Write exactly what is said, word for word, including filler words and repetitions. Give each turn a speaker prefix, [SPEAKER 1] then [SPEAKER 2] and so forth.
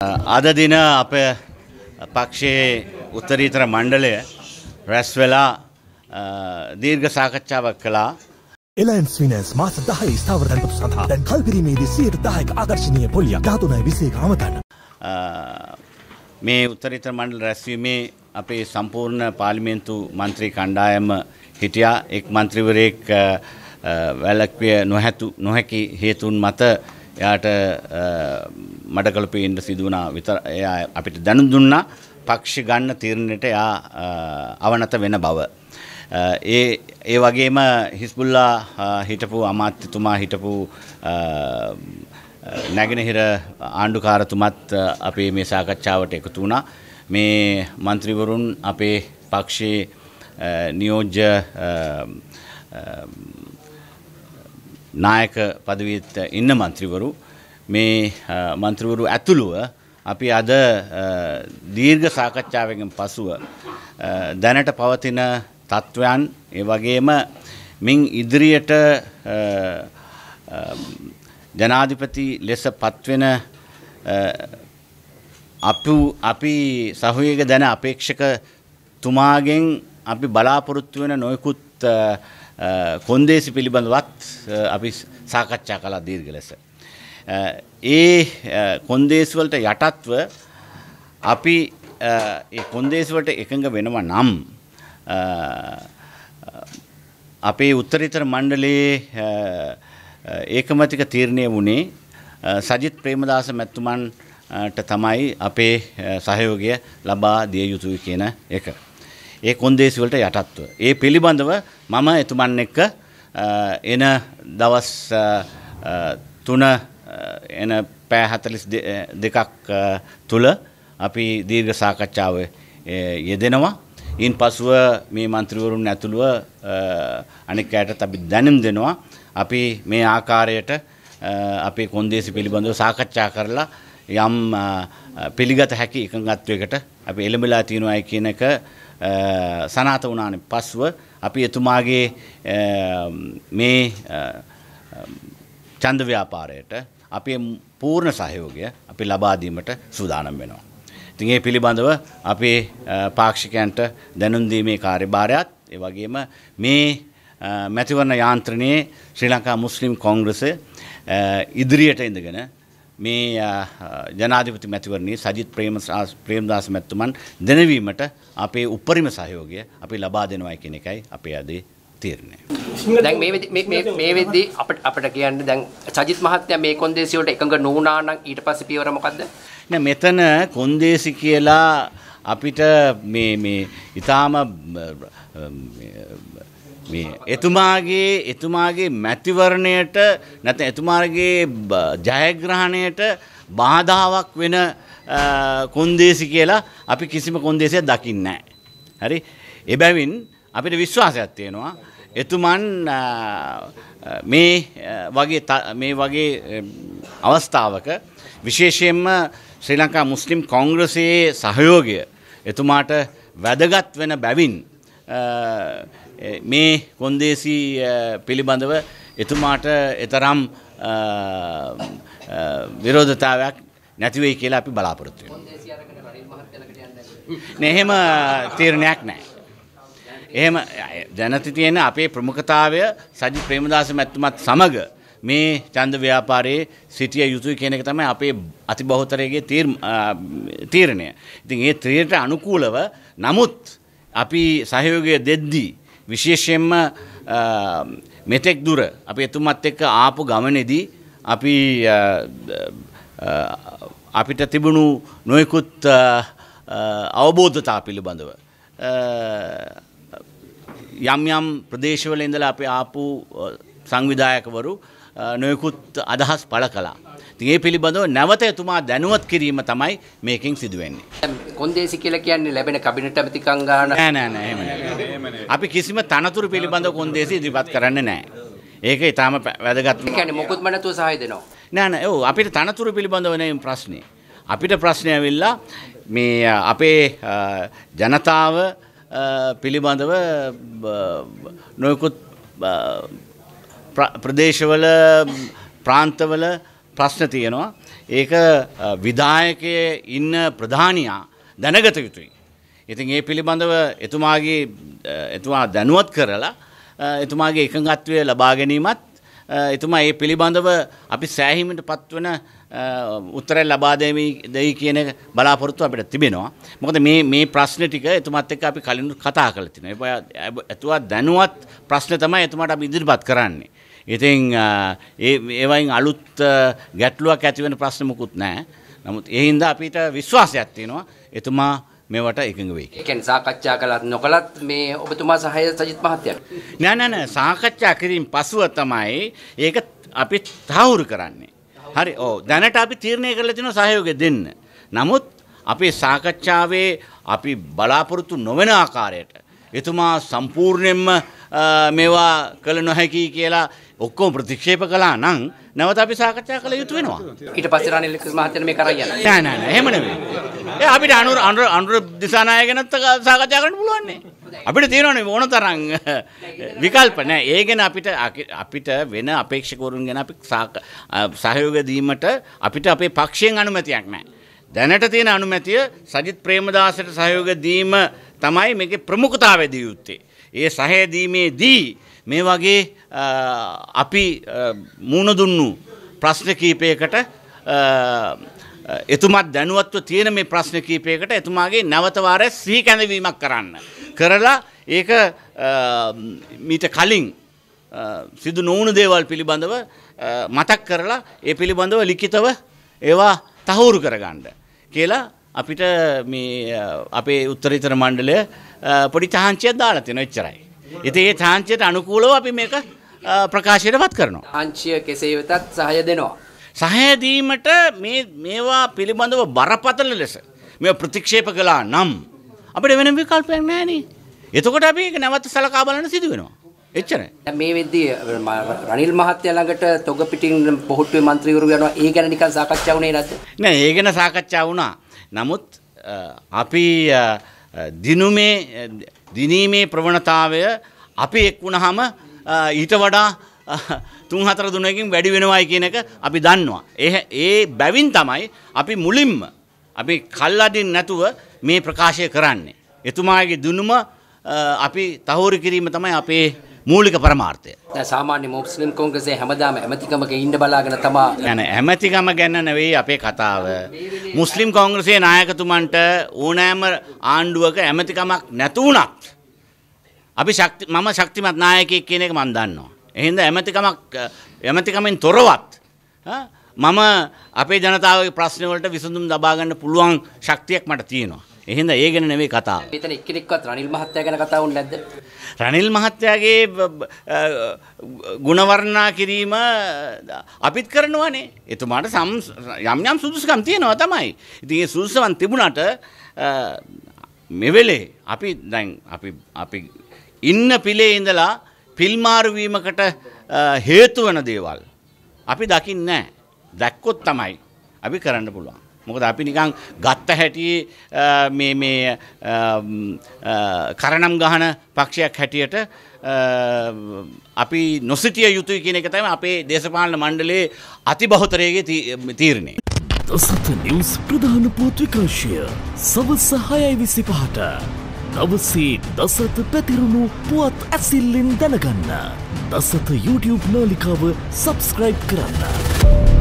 [SPEAKER 1] අද දින අපේ පක්ෂයේ උත්තරීතර මණ්ඩලය රැස් වෙලා දීර්ඝ සාකච්ඡාවක් කළා.
[SPEAKER 2] එලයන්ස් ෆිනන්ස් මාස දහයේ ස්ථාවර ධනපතු සඳහා දැන් කල්පිරීමේදී සියයට දහයක ආකර්ශනීය පොලියක් දහතුනයි විසි එක අමතන්න.
[SPEAKER 1] මේ උත්තරීතර මණ්ඩල රැස්වීමේ අපේ සම්පූර්ණ පාර්ලිමේන්තු මන්ත්‍රී කණ්ඩායම හිටියා. එක් මන්ත්‍රීවරයෙක් වැළැක්විය නොහැතු නොහැකි හේතුන් මත එයාට මඩකලපේ ඉන්න සිදු වුණා විතර එයා අපිට දැනුම් දුන්නා පක්ෂ ගන්න තීරණයට එයා අවනත වෙන බව. ඒ ඒ වගේම හිස්බුල්ලා හිටපු අමාත්‍යතුමා හිටපු නැගෙනහිර ආණ්ඩුකාරතුමත් අපේ මේ සාකච්ඡාවට එකතු වුණා. මේ മന്ത്രിවරුන් අපේ පක්ෂයේ නියෝජ්‍ය නායක පදවියට ඉන්න മന്ത്രിවරු මේ മന്ത്രിවරු ඇතුළුව අපි අද දීර්ඝ සාකච්ඡාවකින් පසුව දැනට පවතින තත්වයන් ඒ වගේම මින් ඉදිරියට ජනාධිපති ලෙස පත්වෙන අපු අපි සහයෝගය දැන අපේක්ෂක තුමාගෙන් අපි බලාපොරොත්තු වෙන නොයෙකුත් කොන්දේසි පිළිබඳවත් අපි සාකච්ඡා කළා දීර්ඝ ලෙස. ඒ කොන්දේසි වලට යටත්ව අපි ඒ කොන්දේසි වලට එකඟ වෙනවා නම් අපේ උත්තරීතර මණ්ඩලයේ ඒකමතික තීරණය වුණේ සජිත් ප්‍රේමදාස මැතිතුමන්ට තමයි අපේ සහයෝගය ලබා දිය යුතුයි කියන එක. ඒ කොන්දේසි වලට යටත්ව. ඒ පිළිබඳව මම එතුමන් එක්ක එන දවස් තුන එන පැය හතළිස් දෙකක් තුල අපි දීර්ඝ සාකච්ඡාව යෙදෙනවා. ඉන් පසුව මේ മന്ത്രിවරුන් ඇතුළුව අනෙක් අයටත් අපි දැනුම් දෙනවා. අපි මේ ආකාරයට අපේ කොන්දේසි පිළිබඳව සාකච්ඡා කරලා යම් පිළිගත හැකි එකඟත්වයකට අපි එළඹලා තියෙනවායි කියන එක සනාත වුණානේ. පසුව අපි එතුමාගේ මේ ඡන්ද ව්‍යාපාරයට අපේ පූර්ණ සහයෝගය අපි ලබා දීමට සූදානම් වෙනවා. ඉතින් ඒ පිළිබඳව අපේ පාක්ෂිකයන්ට දැනුම් දීමේ කාර්යභාරයත් ඒ වගේම මේ මැතිවරණ යාන්ත්‍රණයේ ශ්‍රී ලංකා මුස්ලිම් කොංග්‍රසය ඉදිරියට ඉඳගෙන මේ ජනාධිපති මැතිවරණයේ සජිත් ප්‍රේමදාස මැතිතුමන් දෙනවීමට අපේ උපරිම සහයෝගය අපි ලබා දෙනවායි කියන එකයි අපේ අද තීරණය.
[SPEAKER 3] දැන් මේ මේ මේ වෙද්දී අපිට අපිට කියන්නේ දැන් සජිත් මහත්තයා මේ කොන්දේසි වලට එකඟ නොවුණා නම් ඊට පස්සේ පියවර මොකද්ද?
[SPEAKER 1] නෑ මෙතන කොන්දේසි කියලා අපිට මේ මේ ඊටාම මේ එතුමාගේ එතුමාගේ මැතිවරණයට නැත්නම් එතුමාගේ ජයග්‍රහණයට බාධාවක් වෙන කොන්දේසි කියලා අපි කිසිම කොන්දේසියක් දකින්නේ නැහැ. හරි? එබැවින් අපිට විශ්වාසයක් තියෙනවා එතුමන් මේ වගේ මේ වගේ අවස්ථාවක විශේෂයෙන්ම ශ්‍රී ලංකා මුස්ලිම් කොංග්‍රසයේ සහයෝගය එතුමාට වැදගත් වෙන බැවින් මේ කොන්දේසි පිළිබඳව එතුමාට එතරම් විරෝධතාවයක් නැති වෙයි කියලා අපි බලාපොරොත්තු වෙනවා. නේ එහෙම තීරණයක් නැහැ. එහෙම දැනට තියෙන අපේ ප්‍රමුඛතාවය සජිත් ප්‍රේමදාස මැතිතුමත් සමග මේ ඡන්ද ව්‍යාපාරයේ සිටිය යුතුයි කියන එක තමයි අපේ අතිබහුතරයේ තීරණය. ඉතින් ඒ තීරණයට අනුකූලව නමුත් අපි සහයෝගය දෙද්දී විශේෂයෙන්ම මෙතෙක් දුර අපි එතුමත් එක්ක ආපු ගමනේදී අපි අපිට තිබුණු නොයෙකුත් අවබෝධතා පිළිබඳව යම් යම් ප්‍රදේශවල ඉඳලා අපි ආපු සංවිධායකවරු නොයෙකුත් අදහස් පළ කළා. ඉතින් ඒ පිළිබඳව නැවත එතුමා දැනුවත් කිරීම තමයි මේකෙන් සිදු වෙන්නේ.
[SPEAKER 3] කොන්දේසි කියලා කියන්නේ ලැබෙන කැබිනට් ඇමතිකම් ගන්න
[SPEAKER 1] නෑ නෑ නෑ එහෙම නෑ. අපි කිසිම තනතුරු පිළිබඳව කොන්දේසි ඉදිරිපත් කරන්නේ නෑ. ඒක ඊටාම වැදගත්.
[SPEAKER 3] ඒ කියන්නේ මොකුත්ම නැතුව සහාය දෙනවා.
[SPEAKER 1] නෑ නෑ ඔව් අපිට තනතුරු පිළිබඳව නෙමෙයි ප්‍රශ්නේ. අපිට ප්‍රශ්නේ ඇවිල්ලා මේ අපේ ජනතාව පිළිබඳව නොයෙකුත් ප්‍රදේශවල ප්‍රාන්තවල ප්‍රශ්න තියෙනවා. ඒක විධායකයේ ඉන්න ප්‍රධානියා දැනගත යුතුයි. ඉතින් ඒ පිළිබඳව එතුමාගේ එතුමා දැනුවත් කරලා එතුමාගේ එකඟත්වය ලබා ගැනීමත් එතුමා ඒ පිළිබඳව අපි සෑහීමට පත්වන උත්තරය ලබා දෙයි කියන බලාපොරොත්තු අපිට තිබෙනවා. මොකද මේ මේ ප්‍රශ්න ටික එතුමාත් එක්ක අපි කලින් කතා කරලා තිනවා. එතුමා දැනුවත් ප්‍රශ්න තමයි එතුමාට අපි ඉදිරිපත් කරන්නේ. ඉතින් ඒ ඒවයින් අලුත් ගැටලුවක් ඇති වෙන ප්‍රශ්න මොකුත් නැහැ. නමුත් ඒ හින්දා අපිට විශ්වාසයක් තියෙනවා එතුමා මේවට එකඟ වෙයි.
[SPEAKER 3] ඒ කියන්නේ සාකච්ඡා කළත් නොකළත් මේ ඔබතුමා සහාය සජිත් මහත්තයාට.
[SPEAKER 1] නෑ නෑ නෑ සාකච්ඡා කිරීම පසුව තමයි ඒක අපි තහවුරු කරන්නේ. හරි ඔව් දැනට අපි තීරණය කරලා තියෙනවා සහයෝගය දෙන්න. නමුත් අපේ සාකච්ඡාවේ අපි බලාපොරොත්තු නොවන ආකාරයට එතුමා සම්පූර්ණයෙන්ම මේවා කළ නොහැකි කියලා ඔක්කොම ප්‍රතික්ෂේප කළා නම් නැවත අපි සාකච්ඡා කළ යුතු වෙනවා.
[SPEAKER 3] ඊට පස්සේ රනිල් වික්‍රම මහත්තයා මේ කරා යනවා.
[SPEAKER 1] නෑ නෑ නෑ එහෙම නෙවෙයි. ඒ අපිට අනුර අනුර අනුර දිසානායකගෙනත් සාකච්ඡා කරන්න පුළුවන් නේ. අපිට තියෙනවනේ ඕන තරම් විකල්ප නෑ. ඒ ගැන අපිට අපිට වෙන අපේක්ෂකවරුන් ගැන අපි සහයෝගය දීමට අපිට අපේ පක්ෂයෙන් අනුමැතියක් නෑ. දැනට තියෙන අනුමැතිය සජිත් ප්‍රේමදාසට සහයෝගය දීම තමයි මේකේ ප්‍රමුඛතාවය දිය යුත්තේ. ඒ සහය දීමේදී මේ වගේ අපි මුණ දුන්නු ප්‍රශ්න කීපයකට එතුමත් දැනුවත්ව තියෙන මේ ප්‍රශ්න කීපයකට එතුමාගේ නැවත වාරයක් සිහි කැඳවීමක් කරන්න. කරලා ඒක මීට කලින් සිදු නොවුණු දේවල් පිළිබඳව මතක් කරලා ඒ පිළිබඳව ලිඛිතව ඒවා තහවුරු කරගන්න කියලා අපිට මේ අපේ උත්තරීතර මණ්ඩලය පොඩි චාන්සියක් දාලා තියෙනවා එච්චරයි. ඉතින් ඒ චාන්සියට අනුකූලව අපි මේක ප්‍රකාශයටපත් කරනවා.
[SPEAKER 3] චාන්සිය කෙසේ වෙතත් සහාය දෙනවා.
[SPEAKER 1] සහාය දීමට මේ මේවා පිළිබඳව බරපතල ලෙස මේවා ප්‍රතික්ෂේප කළා නම් අපිට වෙන විකල්පයක් නැහැ නේ. එතකොට අපි ඒක නැවත සලකා බලන්න සිදු වෙනවා. එච්චරයි.
[SPEAKER 3] දැන් මේ වෙද්දී රනිල් මහත්තයා ළඟට තොග පිටින් පොහොට්ටුවේ മന്ത്രിවරු යනවා. ඒ ගැන නිකන් සාකච්ඡා වුණේ නැද්ද?
[SPEAKER 1] නෑ ඒ ගැන සාකච්ඡා වුණා. නමුත් අපි දිනුමේ දිනීමේ ප්‍රවණතාවය අපි එක් වුණාම ඊට වඩා තුන් හතර දිනකින් වැඩි වෙනවයි කියන එක අපි දන්නවා. ඒ ඒ බැවින් තමයි අපි මුලින්ම අපි කල්ලාදින් නැතුව මේ ප්‍රකාශය කරන්නේ. එතුමාගේ දුනුම අපි තහවුරු කිරීම තමයි අපේ මූලික පරමාර්ථය.
[SPEAKER 3] දැන් සාමාන්‍ය මුස්ලිම් කොංග්‍රසයේ හැමදාම ඇමතිකමක ඉන්න බලාගෙන තමයි
[SPEAKER 1] නෑ ඇමතිකම ගැන නෙවෙයි අපේ කතාව. මුස්ලිම් කොංග්‍රසයේ නායකතුමන්ට ඕනෑම ආණ්ඩුවක ඇමතිකමක් නැතුණත් අපි ශක්ති මම ශක්තිමත් නායකයෙක් කියන එක මම දන්නවා. එහෙනම් ඇමතිකමක් ඇමතිකමෙන් තොරවත් මම අපේ ජනතාවගේ ප්‍රශ්න වලට විසඳුම් ලබා ගන්න පුළුවන් ශක්තියක් මට තියෙනවා. එහෙනම් ඒ ගැන නෙවෙයි කතාව.
[SPEAKER 3] මෙතන එක්කෙනෙක්වත් රනිල් මහත්තයා ගැන කතා වුනේ නැද්ද?
[SPEAKER 1] රනිල් මහත්තයාගේ ගුණ වර්ණනා කිරීම අපිත් කරනවානේ. එතුමාට යම් යම් සුදුසුකම් තියෙනවා තමයි. ඉතින් ඒ සුදුසුකම් තිබුණාට මේ වෙලේ අපි දැන් අපි අපි ඉන්න පිළේ ඉඳලා පිල්මාරු වීමකට හේතු වෙන දේවල් අපි දකින්නේ නැහැ. දැක්කොත් තමයි අපි කරන්න පුළුවන්. මොකද අපි නිකන් ගත්ත හැටියේ මේ මේ කරණම් ගහන පක්ෂයක් හැටියට අපි නොසිටිය යුතුයි කියන එක තමයි අපේ දේශපාලන මණ්ඩලයේ අතිබහුතරයේ තීරණය.
[SPEAKER 2] දසත නිවුස් ප්‍රධාන පුවත් විකාශය සවස් හයයි විසිපහට දවසේ දසත පැතිරුණු පුවත් ඇසිල්ලෙන් දැනගන්න. දසත YouTube නාලිකාව සබස්ක්‍රයිබ් කරන්න.